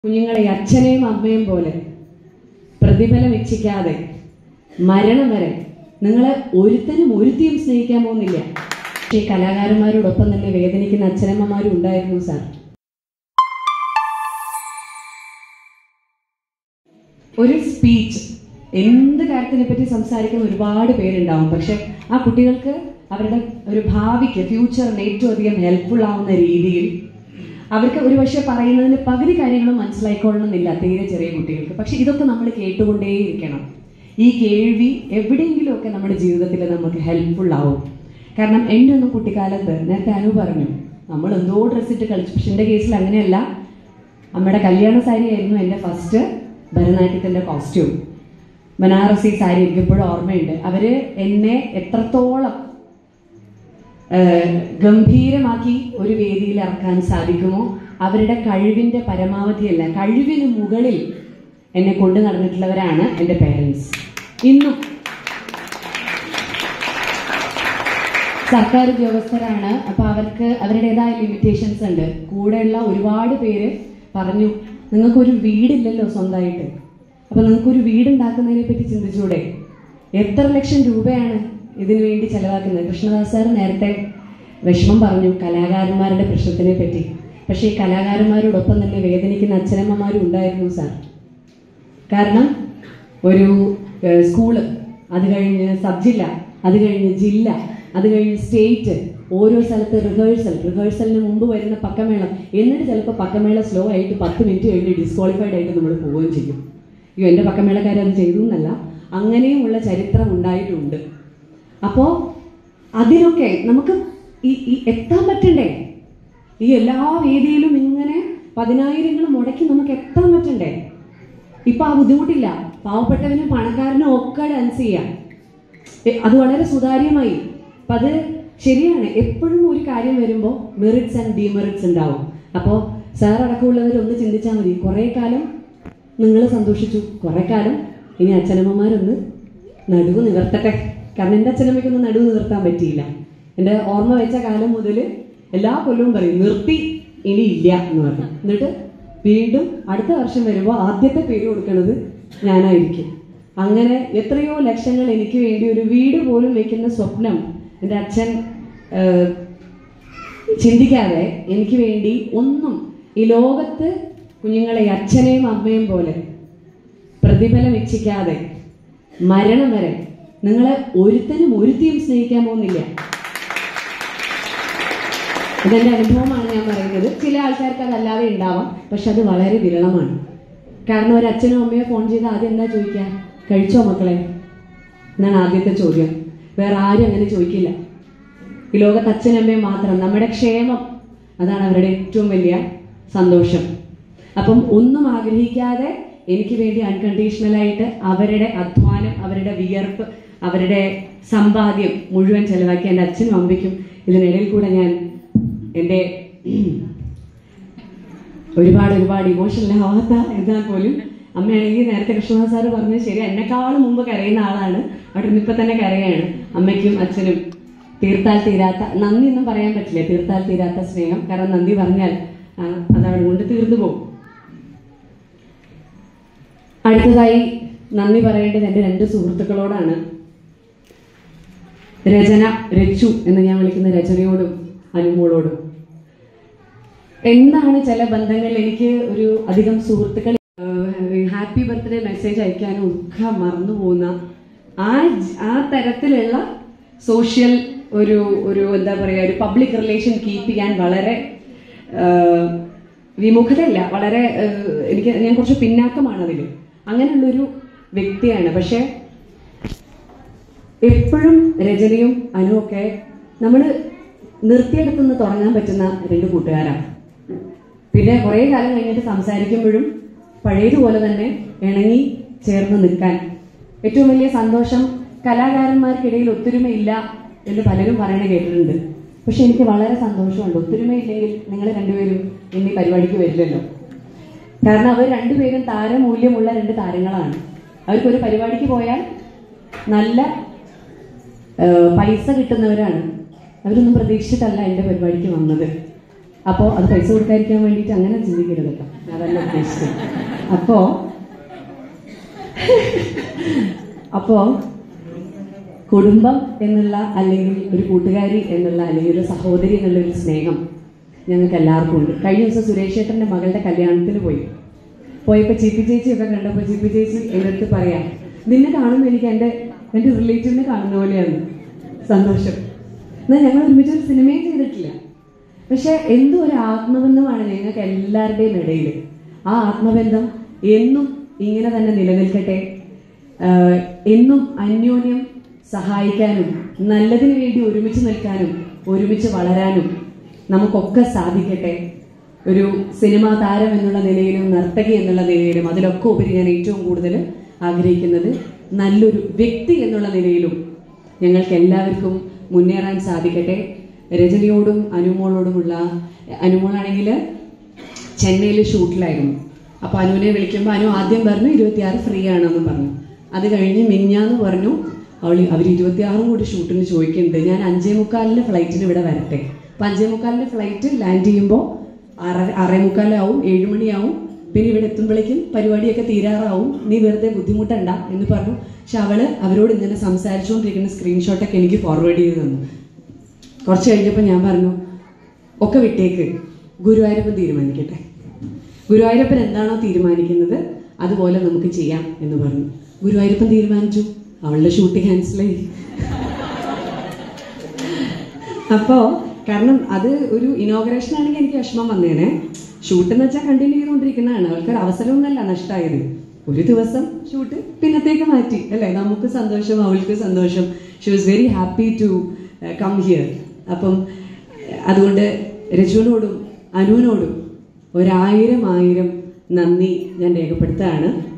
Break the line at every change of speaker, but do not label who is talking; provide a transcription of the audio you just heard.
കുഞ്ഞുങ്ങളെ അച്ഛനെയും അമ്മയും പോലെ പ്രതിഫലം ഇച്ഛിക്കാതെ മരണം വരെ നിങ്ങളെ ഒരുത്തനും ഒരുത്തിയും സ്നേഹിക്കാൻ പോകുന്നില്ല. പക്ഷേ കലാകാരന്മാരോടൊപ്പം തന്നെ വേദനിക്കുന്ന അച്ഛനമ്മമാരും ഉണ്ടായിരുന്നു സാർ. ഒരു സ്പീച്ച് എന്ത് കാര്യത്തിനെ പറ്റി സംസാരിക്കുന്ന ഒരുപാട് പേരുണ്ടാവും. പക്ഷെ ആ കുട്ടികൾക്ക് അവരുടെ ഒരു ഭാവിക്ക് ഫ്യൂച്ചറിന് ഏറ്റവും അധികം ഹെൽപ്ഫുൾ ആവുന്ന രീതിയിൽ അവർക്ക് ഒരു പക്ഷേ പറയുന്നതിന് പകുതി കാര്യങ്ങളും മനസ്സിലായിക്കൊള്ളണമെന്നില്ല തീരെ ചെറിയ കുട്ടികൾക്ക്. പക്ഷെ ഇതൊക്കെ നമ്മൾ കേട്ടുകൊണ്ടേയിരിക്കണം. ഈ കേൾവി എവിടെയെങ്കിലുമൊക്കെ നമ്മുടെ ജീവിതത്തിൽ നമുക്ക് ഹെൽപ്ഫുൾ ആവും. കാരണം എൻ്റെ ഒന്നും കുട്ടിക്കാലത്ത് നേരത്തെ അനു പറഞ്ഞു നമ്മൾ എന്തോ ഡ്രസ്സ് ഇട്ട് കളിച്ചു. പക്ഷെ എൻ്റെ കേസിൽ അങ്ങനെയല്ല. അമ്മയുടെ കല്യാണ സാരി ആയിരുന്നു എൻ്റെ ഫസ്റ്റ് ഭരതനാട്യത്തിൻ്റെ കോസ്റ്റ്യൂം. ബനാറസി സാരി എനിക്കിപ്പോഴും ഓർമ്മയുണ്ട്. അവര് എന്നെ എത്രത്തോളം ഗംഭീരമാക്കി ഒരു വേദിയിൽ ഇറക്കാൻ സാധിക്കുമോ അവരുടെ കഴിവിന്റെ പരമാവധിയല്ല, കഴിവിന് മുകളിൽ എന്നെ കൊണ്ടു നടന്നിട്ടുള്ളവരാണ് എൻ്റെ പേരൻസ്. ഇന്നും സർക്കാർ ഉദ്യോഗസ്ഥരാണ്. അപ്പൊ അവർക്ക് അവരുടേതായ ലിമിറ്റേഷൻസ് ഉണ്ട്. കൂടെയുള്ള ഒരുപാട് പേര് പറഞ്ഞു നിങ്ങൾക്കൊരു വീടില്ലല്ലോ സ്വന്തമായിട്ട്, അപ്പൊ നിങ്ങൾക്കൊരു വീടുണ്ടാക്കുന്നതിനെ പറ്റി ചിന്തിച്ചൂടെ? എത്ര ലക്ഷം രൂപയാണ് ഇതിനു വേണ്ടി ചെലവാക്കുന്നത്? കൃഷ്ണദാസ് സാർ നേരത്തെ വിഷമം പറഞ്ഞു കലാകാരന്മാരുടെ പ്രശ്നത്തിനെ പറ്റി. പക്ഷേ ഈ കലാകാരന്മാരോടൊപ്പം തന്നെ വേദനിക്കുന്ന അച്ഛനമ്മമാരും ഉണ്ടായിരുന്നു സാർ. കാരണം ഒരു സ്കൂള്, അത് കഴിഞ്ഞ് സബ് ജില്ല, അത് കഴിഞ്ഞ് ജില്ല, അത് കഴിഞ്ഞ് സ്റ്റേറ്റ്, ഓരോ സ്ഥലത്ത് റിഹേഴ്സലിന് മുമ്പ് വരുന്ന പക്കമേളം, എന്നിട്ട് ചിലപ്പോൾ പക്കമേള സ്ലോ ആയിട്ട് 10 മിനിറ്റ് കഴിഞ്ഞ് ഡിസ്ക്വാളിഫൈഡ് ആയിട്ട് നമ്മൾ പോവുകയും ചെയ്യും. അയ്യോ എൻ്റെ പക്കമേളക്കാരത് ചെയ്തു എന്നല്ല, അങ്ങനെയുമുള്ള ചരിത്രം ഉണ്ടായിട്ടുണ്ട്. അപ്പോൾ അതിനൊക്കെ നമുക്ക് ഈ എത്താൻ പറ്റണ്ടേ? ഈ എല്ലാ വേദിയിലും ഇങ്ങനെ 10,000 മുടക്കി നമുക്ക് എത്താൻ പറ്റണ്ടേ? ഇപ്പൊ ആ ബുദ്ധിമുട്ടില്ല. പാവപ്പെട്ടവനും പണക്കാരനും ഒക്കെ ഡാൻസ് ചെയ്യാം. അത് വളരെ സുതാര്യമായി. അപ്പൊ അത് ശരിയാണ്. എപ്പോഴും ഒരു കാര്യം വരുമ്പോൾ മെറിറ്റ്സ് ആൻഡ് ഡിമെറിറ്റ്സ് ഉണ്ടാവും. അപ്പോൾ സാർ അടക്കമുള്ളവരൊന്ന് ചിന്തിച്ചാൽ മതി. കുറെ കാലം നിങ്ങൾ സന്തോഷിച്ചു, കുറെ കാലം ഇനി അച്ഛനമ്മമാരൊന്ന് നടുവ് നിവർത്തട്ടെ. കാരണം എൻ്റെ അച്ഛനമ്മയ്ക്കൊന്നും നടുവ് നിവർത്താൻ പറ്റിയില്ല. എൻ്റെ ഓർമ്മ വെച്ച കാലം മുതൽ എല്ലാ കൊല്ലവും പറയും നിർത്തി, ഇനി ഇല്ല എന്ന് പറഞ്ഞു. എന്നിട്ട് വീണ്ടും അടുത്ത വർഷം വരുമ്പോൾ ആദ്യത്തെ പേര് കൊടുക്കുന്നത് ഞാനായിരിക്കും. അങ്ങനെ എത്രയോ ലക്ഷങ്ങൾ എനിക്ക് വേണ്ടി ഒരു വീട് പോലും വെക്കുന്ന സ്വപ്നം എൻ്റെ അച്ഛൻ ചിന്തിക്കാതെ എനിക്ക് വേണ്ടി ഒന്നും ഈ ലോകത്ത് കുഞ്ഞുങ്ങളെ അച്ഛനെയും അമ്മയും പോലെ പ്രതിഫലം ഇച്ഛിക്കാതെ മരണം വരെ നിങ്ങളെ ഒരുത്തനും ഒരുത്തിയും സ്നേഹിക്കാൻ പോകുന്നില്ല. ഇതെന്റെ അനുഭവമാണ് ഞാൻ പറയുന്നത്. ചില ആൾക്കാർക്ക് അതല്ലാതെ ഉണ്ടാവാം, പക്ഷെ അത് വളരെ വിരളമാണ്. കാരണം ഒരു അച്ഛനോ അമ്മയോ ഫോൺ ചെയ്ത് ആദ്യം എന്താ ചോദിക്കുക? കഴിച്ചോ മക്കളെ എന്നാണ് ആദ്യത്തെ ചോദ്യം. വേറെ ആരും അങ്ങനെ ചോദിക്കില്ല. ഈ ലോകത്ത് അച്ഛനമ്മയും മാത്രം. നമ്മുടെ ക്ഷേമം അതാണ് അവരുടെ ഏറ്റവും വലിയ സന്തോഷം. അപ്പം ഒന്നും ആഗ്രഹിക്കാതെ എനിക്ക് വേണ്ടി അൺകണ്ടീഷണലായിട്ട് അവരുടെ അധ്വാനം, അവരുടെ വിയർപ്പ്, അവരുടെ സമ്പാദ്യം മുഴുവൻ ചെലവാക്കി എൻ്റെ അച്ഛനും അമ്മയ്ക്കും ഇതിനിടയിൽ കൂടെ ഞാൻ എൻ്റെ ഒരുപാട് ഇമോഷണൽ ആവാത്ത എന്നാൽ പോലും അമ്മയാണെങ്കിൽ നേരത്തെ കൃഷ്ണദാസ് സാറ് പറഞ്ഞത് ശരി, എന്നെക്കാളും മുമ്പ് കരയുന്ന ആളാണ്. അവിടെ ഇപ്പം തന്നെ കരയാണ്. അമ്മയ്ക്കും അച്ഛനും തീർത്താൽ തീരാത്ത നന്ദി ഒന്നും പറയാൻ പറ്റില്ല. തീർത്താൽ തീരാത്ത സ്നേഹം. കാരണം നന്ദി പറഞ്ഞാൽ അതവിടെ കൊണ്ട് തീർന്നു പോകും. അടുത്തതായി നന്ദി പറയേണ്ടത് എൻ്റെ 2 സുഹൃത്തുക്കളോടാണ്. രചു എന്ന് ഞാൻ വിളിക്കുന്ന രചനയോടും അനുമോളോടും. എന്താണ് ചില ബന്ധങ്ങളിൽ എനിക്ക് ഒരു അധികം സുഹൃത്തുക്കൾ ഹാപ്പി ബർത്ത്ഡേ മെസ്സേജ് അയക്കാനും ഒക്കെ മറന്നു പോകുന്ന ആ തരത്തിലുള്ള സോഷ്യൽ ഒരു എന്താ പറയുക, ഒരു പബ്ലിക് റിലേഷൻ കീപ്പ് ചെയ്യാൻ വളരെ വിമുഖതയില്ല. വളരെ ഞാൻ കുറച്ച് പിന്നാക്കമാണ് അതിൽ. അങ്ങനെയുള്ളൊരു വ്യക്തിയാണ്. പക്ഷെ എപ്പോഴും രചനയും അനുവൊക്കെ നമ്മൾ നിർത്തിയെടുത്തുനിന്ന് തുടങ്ങാൻ പറ്റുന്ന 2 കൂട്ടുകാരാണ്. പിന്നെ കുറെ കാലം കഴിഞ്ഞിട്ട് സംസാരിക്കുമ്പോഴും പഴയതുപോലെ തന്നെ ഇണങ്ങി ചേർന്ന് നിൽക്കാൻ ഏറ്റവും വലിയ സന്തോഷം. കലാകാരന്മാർക്കിടയിൽ ഒത്തൊരുമയില്ല എന്ന് പലരും പറയണ കേട്ടിട്ടുണ്ട്. പക്ഷെ എനിക്ക് വളരെ സന്തോഷമുണ്ട്. ഒത്തൊരുമയില്ലെങ്കിൽ നിങ്ങൾ രണ്ടുപേരും ഇനി പരിപാടിക്ക് വരില്ലല്ലോ. കാരണം അവർ രണ്ടുപേരും താരമൂല്യമുള്ള 2 താരങ്ങളാണ്. അവർക്കൊരു പരിപാടിക്ക് പോയാൽ നല്ല പൈസ കിട്ടുന്നവരാണ്. അവരൊന്നും പ്രതീക്ഷിച്ചിട്ടല്ല എൻ്റെ പരിപാടിക്ക് വന്നത്. അപ്പോൾ അത് പൈസ കൊടുക്കാതിരിക്കാൻ വേണ്ടിയിട്ട് അങ്ങനെ ചിന്തിക്കരുത് കേട്ടോ, അതല്ല ഉദ്ദേശിച്ചത്. അപ്പോ കുടുംബം എന്നുള്ള, അല്ലെങ്കിൽ ഒരു കൂട്ടുകാരി എന്നുള്ള, അല്ലെങ്കിൽ ഒരു സഹോദരി എന്നുള്ള ഒരു സ്നേഹം ഞങ്ങൾക്ക് എല്ലാവർക്കും ഉണ്ട്. കഴിഞ്ഞ ദിവസം സുരേഷ് ചേട്ടൻ്റെ മകളുടെ കല്യാണത്തിന് പോയപ്പോൾ ചീപ്പി ചേച്ചിയൊക്കെ കണ്ടപ്പോൾ ചീപ്പി ചേച്ചി എൻ്റെ അടുത്ത് പറയാം, നിന്നെ കാണുമ്പോൾ എനിക്ക് എൻ്റെ റിലേറ്റീവിനെ കാണുന്ന പോലെയാണ് സന്തോഷം. എന്നാൽ ഞങ്ങൾ ഒരുമിച്ച് ഒരു സിനിമയും ചെയ്തിട്ടില്ല, പക്ഷെ എന്തോ ഒരു ആത്മബന്ധമാണ് ഞങ്ങൾക്ക് എല്ലാവരുടെയും ഇടയിൽ. ആ ആത്മബന്ധം എന്നും ഇങ്ങനെ തന്നെ നിലനിൽക്കട്ടെ. എന്നും അന്യോന്യം സഹായിക്കാനും നല്ലതിനു വേണ്ടി ഒരുമിച്ച് നിൽക്കാനും ഒരുമിച്ച് വളരാനും നമുക്കൊക്കെ സാധിക്കട്ടെ. ഒരു സിനിമാ താരം എന്നുള്ള നിലയിലും നർത്തകി എന്നുള്ള നിലയിലും അതിലൊക്കെ ഉപരി ഞാൻ ഏറ്റവും കൂടുതൽ ആഗ്രഹിക്കുന്നത് നല്ലൊരു വ്യക്തി എന്നുള്ള നിലയിലും ഞങ്ങൾക്ക് എല്ലാവർക്കും മുന്നേറാൻ സാധിക്കട്ടെ. രജനിയോടും അനുമോളോടുമുള്ള, അനുമോളാണെങ്കിൽ ചെന്നൈയിൽ ഷൂട്ടിലായിരുന്നു. അപ്പോൾ അനുവിനെ വിളിക്കുമ്പോൾ അനു ആദ്യം പറഞ്ഞു 26 ഫ്രീ ആണെന്ന് പറഞ്ഞു. അത് കഴിഞ്ഞ് മിഞ്ഞാന്ന് പറഞ്ഞു അവർ 26 കൂടി ഷൂട്ടിന് ചോദിക്കുന്നുണ്ട്. ഞാൻ 5:45 ഫ്ലൈറ്റിന് ഇവിടെ വരട്ടെ. അപ്പം 5:45 ഫ്ലൈറ്റ് ലാൻഡ് ചെയ്യുമ്പോൾ 6:45 7 മണിയാവും. പിന്നെ ഇവിടെ എത്തുമ്പോഴേക്കും പരിപാടിയൊക്കെ തീരാറാവും, നീ വെറുതെ ബുദ്ധിമുട്ടണ്ട എന്ന് പറഞ്ഞു. പക്ഷെ അവരോട് ഇങ്ങനെ സംസാരിച്ചുകൊണ്ടിരിക്കുന്ന സ്ക്രീൻഷോട്ടൊക്കെ എനിക്ക് ഫോർവേഡ് ചെയ്ത് തന്നു. കുറച്ച് കഴിഞ്ഞപ്പോൾ ഞാൻ പറഞ്ഞു, ഒക്കെ വിട്ടേക്ക്, ഗുരുവായൂരപ്പൻ തീരുമാനിക്കട്ടെ, ഗുരുവായൂരപ്പൻ എന്താണോ തീരുമാനിക്കുന്നത് അതുപോലെ നമുക്ക് ചെയ്യാം എന്ന് പറഞ്ഞു. ഗുരുവായൂരപ്പൻ തീരുമാനിച്ചു, അവളുടെ ഷൂട്ട് ക്യാൻസലായി. അപ്പോൾ കാരണം അത് ഒരു ഇനോഗ്രേഷൻ ആണെങ്കിൽ എനിക്ക് വിഷമം വന്നേനെ. ഷൂട്ട് എന്ന് വെച്ചാൽ കണ്ടിന്യൂ ചെയ്തുകൊണ്ടിരിക്കുന്നതാണ്, അവൾക്കൊരു അവസരമൊന്നുമല്ല നഷ്ടമായത്. ഒരു ദിവസം ഷൂട്ട് പിന്നത്തേക്ക് മാറ്റി അല്ലേ, നമുക്ക് സന്തോഷം, അവൾക്ക് സന്തോഷം. She was very happy to come here. അപ്പം അതുകൊണ്ട് രജുവിനോടും അനുവിനോടും 1000 നന്ദി ഞാൻ രേഖപ്പെടുത്തുകയാണ്.